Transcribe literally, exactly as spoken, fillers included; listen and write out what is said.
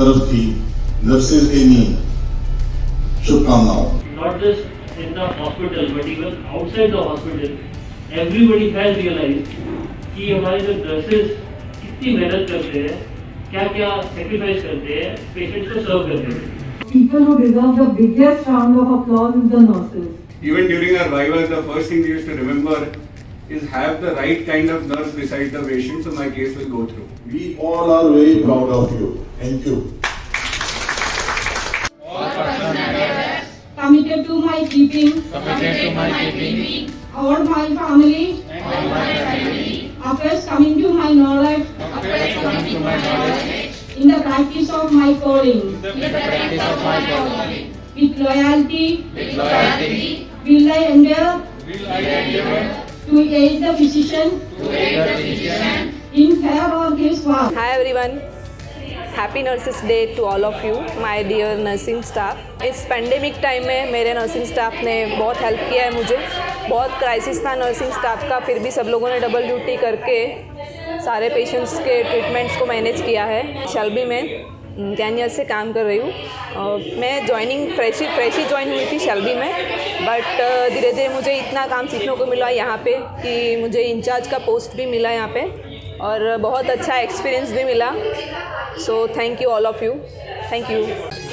तरफ थी नर्सेज के लिए शुभकामनाओं। Not just in the hospital, but even outside the hospital, everybody has realized कि हमारे जो nurses कितनी मेहनत करते हैं, क्या क्या sacrifice करते हैं, patients को serve करते हैं। People who deserve the biggest round of applause is the nurses. Even during our revivals, the first thing we used to remember is have the right kind of nurse beside the patient, so my case will go through. We all are very proud of you. Thank you. Committed to my keeping. Committed to my keeping. Or my family. Or my family. Affairs coming to my knowledge. Affairs coming to my knowledge. In the practice of my calling. In the practice of my calling. With loyalty. With loyalty. Will I endeavor. Will I endeavor. To aid the physician. To aid the physician. In care of his work. Hi everyone. Happy nurses day to all of you my dear nursing staff. इस pandemic time में मेरे nursing staff ने बहुत help किया है मुझे। बहुत crisis था नर्सिंग स्टाफ का, फिर भी सब लोगों ने डबल ड्यूटी करके सारे पेशेंट्स के ट्रीटमेंट्स को मैनेज किया है। शेल्बी में टेन ईयर्स से काम कर रही हूँ। मैं जॉइनिंग फ्रेश ही फ्रेश ही ज्वाइन हुई थी शेल्बी में, बट धीरे धीरे मुझे इतना काम सीखने को मिला यहाँ पे कि मुझे इंचार्ज का पोस्ट भी मिला यहाँ पे और बहुत अच्छा एक्सपीरियंस भी मिला। So thank you all of you, thank you.